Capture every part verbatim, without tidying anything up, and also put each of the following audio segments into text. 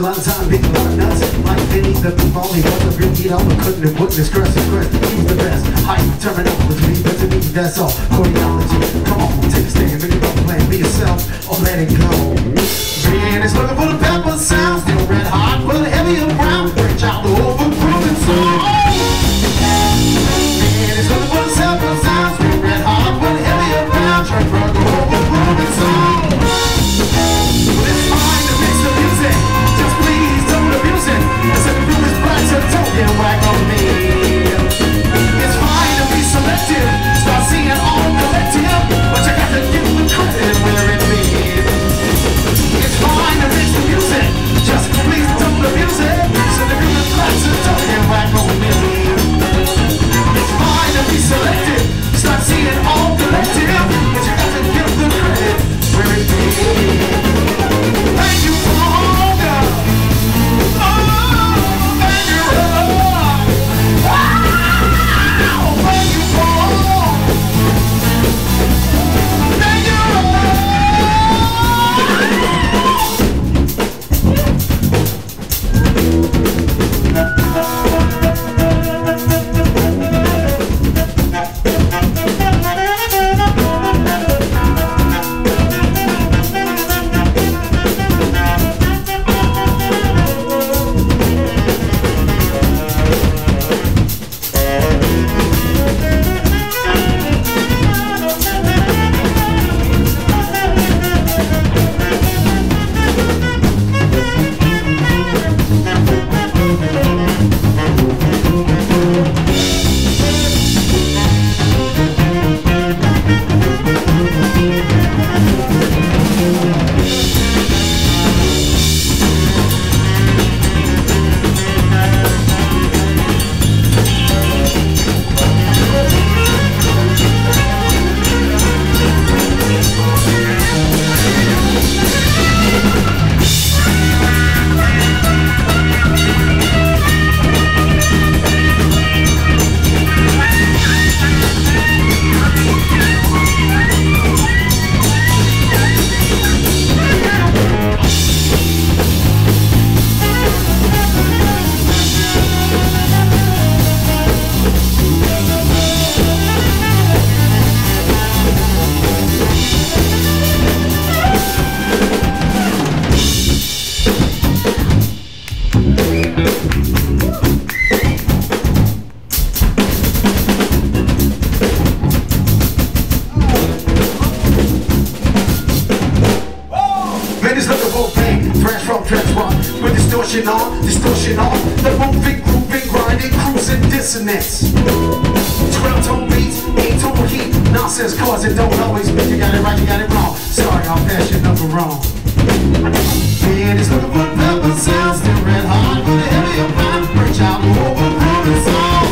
lot of time, big a lot of nuts. Like Vinnie, the people only was a real eat up, but couldn't have wouldn't express the stress. He's the best. Hype, terminology, but to me, that's all. Choreology. Come on, take a stand, make it don't plan, be yourself, or let it go. Man is looking for the pepper sound, still red hot, but heavy and brown. Reach out the overgrown song. Man is looking for the pepper sound, still red hot, but heavy and brown. Try to run the overgrown song. It's fine to mix the music, just please don't abuse it. I said the room is black, so don't get whack on me. It's fine to be selective, start seeing all collective, but you got to give the credit where it means. It's fine to mix the music, just please don't abuse it. So the room is black, so don't get whack on me. It's fine to be selective, start seeing all collective, but you got to give the credit where it means. Thank you for all the oh, thank you. Wow, thank you for all. Thank you. Distortion on, distortion on, the moving, grooving, grinding, cruising, dissonance. twelve tone beats, eight tone heat, nonsense cause it don't always mean you got it right, you got it wrong. Sorry, I'll pass your number wrong. Man is looking for pepper sounds, still red hot, but a heavy amount, reach out and overgrow the song.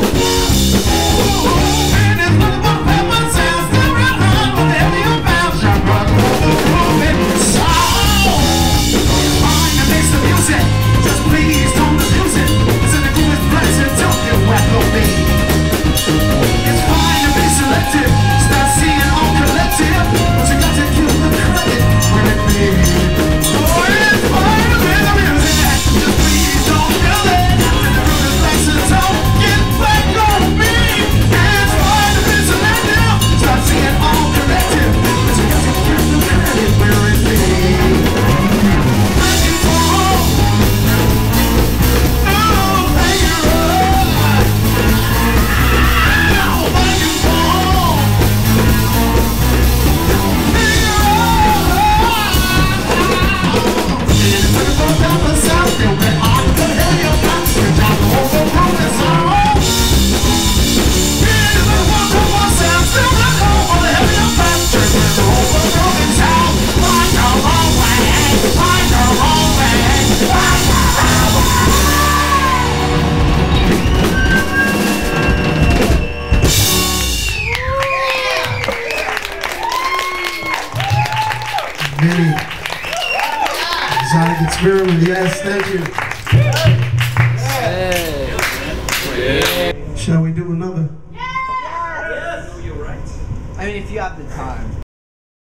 Man is looking for pepper sounds, still red hot, but a heavy amount, shot rock, overgrow the song. It's fine to mix the music. Please don't abuse it. It's in the coolest place and don't get whack on me. It's fine to be selective, start seeing all collective, but you got to give the credit where it means. Oh, it's fine to be the music, just please don't kill it. It's in the coolest place and don't get whack on me. It's fine to be selective, start seeing all collective, but you got to give the credit where it means. Thank you for all. Vinnie, Exotic Experiment, yes, thank you. Hey. Shall we do another? Yes! I mean, if you have the time.